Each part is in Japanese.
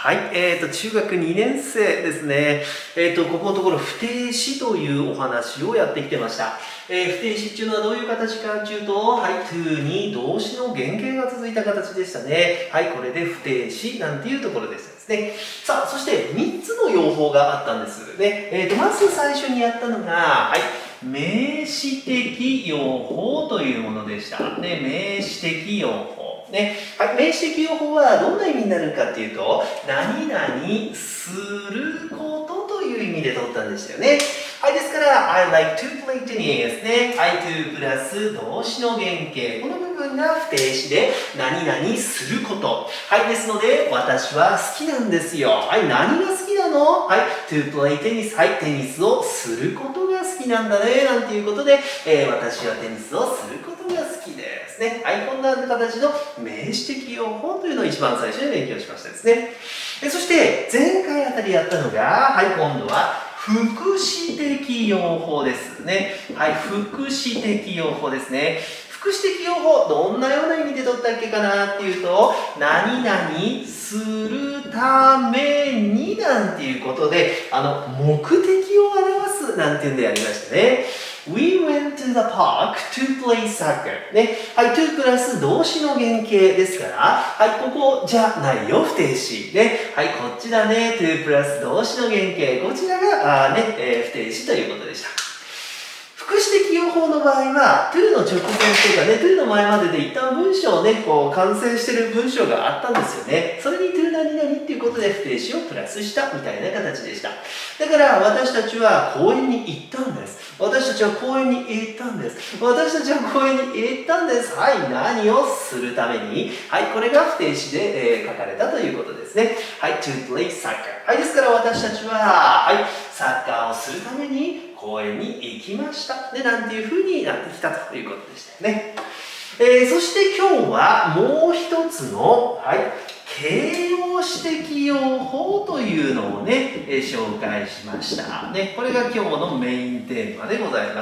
はい、中学2年生ですね。ここのところ不定詞というお話をやってきてました。不定詞っていうのはどういう形かというと、はい、to に動詞の原型が続いた形でしたね。はい、これで不定詞なんていうところでしたですね。さあ、そして3つの用法があったんですね。まず最初にやったのが、はい、名詞的用法というものでした。ね、名詞的用法。ね、はい、名詞的用法はどんな意味になるかっていうと、何々することという意味で取ったんでしたよね。はい、ですから、I like to play tennis ね。I to プラス動詞の原型。この部分が不定詞で、何々すること。はい、ですので、私は好きなんですよ。はい、何が好きなの？はい、to play tennis。はい、テニスをすることが好きなんだね。なんていうことで、私はテニスをすることが好きですね。はい、こんな形の名詞的用法というのを一番最初に勉強しましたですね。そして前回あたりやったのが、はい、今度は副詞的用法ですね。はい、副詞的用法ですね。副詞的用法、どんなような意味で取ったっけかなっていうと、何々するためになんていうことで、目的を表すなんていうんでやりましたね。We went to the park to play soccer. ね。はい、to プラス動詞の原型ですから、はい、ここじゃないよ、不定詞。ね。はい、こっちだね、to プラス動詞の原型。こちらが、不定詞ということでした。副詞的用法の場合は、to の直前というかね、to の前までで一旦文章をね、こう完成してる文章があったんですよね。それに to 何々っていうことで不定詞をプラスしたみたいな形でした。だから私たちは公園に行ったんです。私たちは公園に行ったんです。私たちは公園に行ったんです。はい、何をするために？はい、これが不定詞で、書かれたということですね。はい、to play soccer。はい、ですから私たちは、はい、サッカーをするために公園に行きました。で、なんていう風になってきたということでしたよね。そして今日はもう一つの、はい、形容詞的用法というのをね、紹介しましたね。これが今日のメインテーマでございます。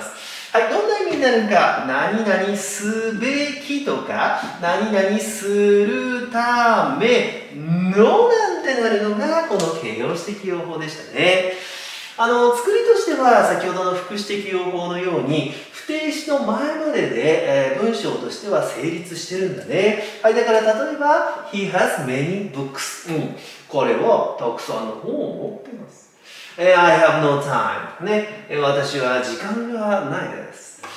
はい、どんな意味になるか、何々すべきとか、何々するためのなんてなるのがこの形容詞的用法でしたね。作りとしては先ほどの副詞的用法のように不定詞の前までで、文章としては成立してるんだね。はい、だから例えば He has many books、これはたくさんの本を持っています。I have no time、私は時間がないです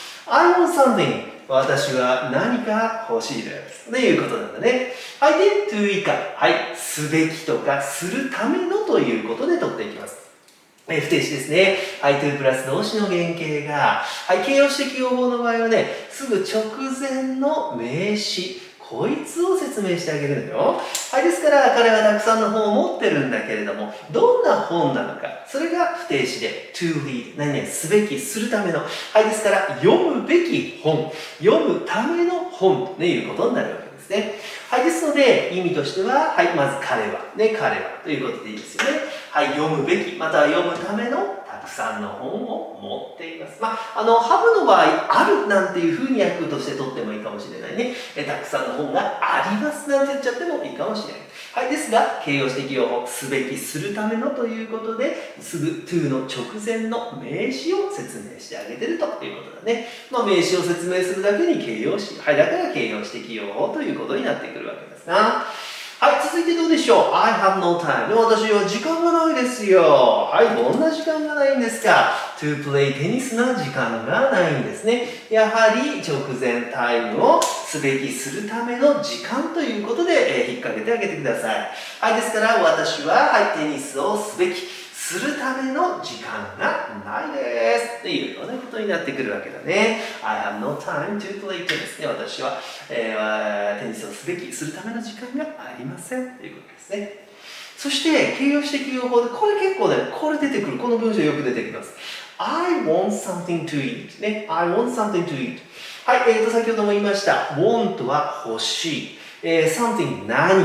。I want something、私は何か欲しいです。ということなんだね。はい、で to 以下、はい、すべきとかするためのということで取っていきます。不定詞ですね。はい、to プラス動詞の原型が、はい、形容詞的用法の場合はね、すぐ直前の名詞、こいつを説明してあげるのよ。はい、ですから彼はたくさんの本を持ってるんだけれども、どんな本なのか、それが不定詞で to read、何々すべき、するための。はい、ですから読むべき本、読むための本ということになるわけですね。はい、ですので意味としては、はい、まず彼は、ね、彼はということでいいですよね。はい、読むべき、または読むためのたくさんの本を持っています。ハブの場合、あるなんていうふうに訳として取ってもいいかもしれないね。たくさんの本がありますなんて言っちゃってもいいかもしれない。はい、ですが、形容詞的用法、すべき、するためのということで、すぐ to の直前の名詞を説明してあげてるということだね。名詞を説明するだけに形容詞。はい、だから形容詞的用法ということになってくるわけですな。はい、続いてどうでしょう？ I have no time。私は時間がないですよ。はい、どんな時間がないんですか？ to play テニスな時間がないんですね。やはり直前タイムをすべきするための時間ということで、引っ掛けてあげてください。はい、ですから私は、はい、テニスをすべき。するための時間がないですっていうようなことになってくるわけだね。I have no time to play tennis。私は、テニスをすべき、するための時間がありませんということですね。そして、形容詞的用法で、これ結構ね、これ出てくる。この文章よく出てきます。I want something to eat。ね。I want something to eat。はい、先ほども言いました。want は欲しい。something 何か。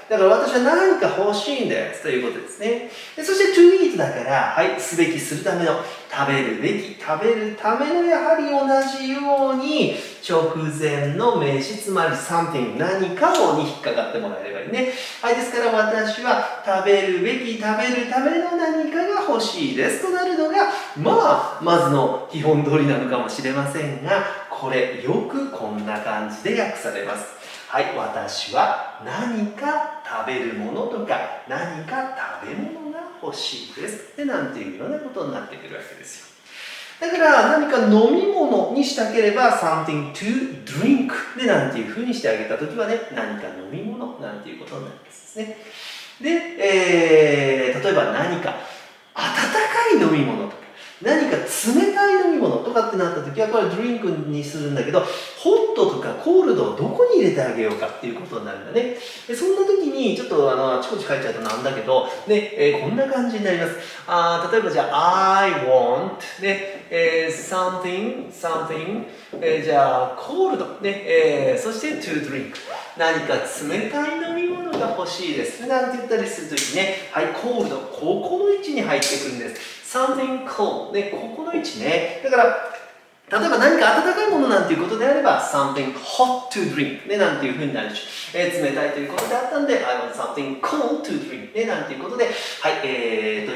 だから私は何か欲しいんですということですね。でそして to eat だから、はい、すべき、するための、食べるべき、食べるためのやはり同じように直前の名詞、つまり something 何かをに引っかかってもらえればいいね。はい、ですから私は食べるべき、食べるための何かが欲しいですとなるのが、まずの基本通りなのかもしれませんが、これよくこんな感じで訳されます。はい、私は何か食べるものとか何か食べ物が欲しいですでなんていうようなことになってくるわけですよ。だから何か飲み物にしたければ something to drink でなんていうふうにしてあげたときはね、何か飲み物なんていうことになりますね。で、例えば何か温かい飲み物とか何か冷たい飲み物とかってなった時はこれドリンクにするんだけど、ホットとかコールドをどこに入れてあげようかっていうことになるんだね。でそんな時にちょっとあちこち書いちゃうとなんだけど、ねこんな感じになります。例えばじゃあ I want、ねsomething、じゃあコールド、ねそして to drink、 何か冷たい飲み物が欲しいですなんて言ったりするときね、はい、コールド、ここの位置に入ってくるんです。something cold、ね、ここの位置ね。だから例えば何か温かいものなんていうことであれば something hot to drink、ね、なんていうふうになるし、冷たいということであったんで I want something cold to drink、ね、なんていうことで、はい、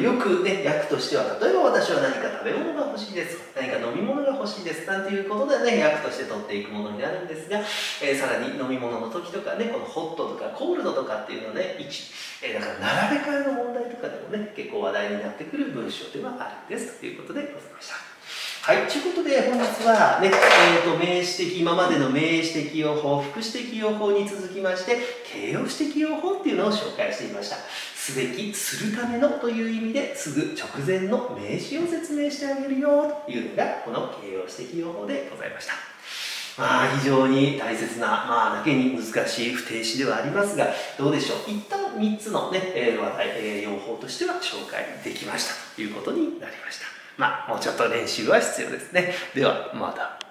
よくね訳としては、例えば私は何か食べ物が欲しいです、何か飲み物が欲しいですなんていうことでね訳として取っていくものになるんですが、さらに飲み物の時とかね、このホットとかコールドとかっていうのね位置、だから並べ替えの問題とかでもね結構話題になってくる文章ではあるんですということでございました。はい、ということで本日はね、名詞的、今までの名詞的用法、副詞的用法に続きまして、形容詞的用法っていうのを紹介していました。すべき、するためのという意味ですぐ直前の名詞を説明してあげるよというのがこの形容詞的用法でございました。非常に大切な、だけに難しい不定詞ではありますが、どうでしょう。一旦3つのね、話題、用法としては紹介できましたということになりました。もうちょっと練習は必要ですね。では、また。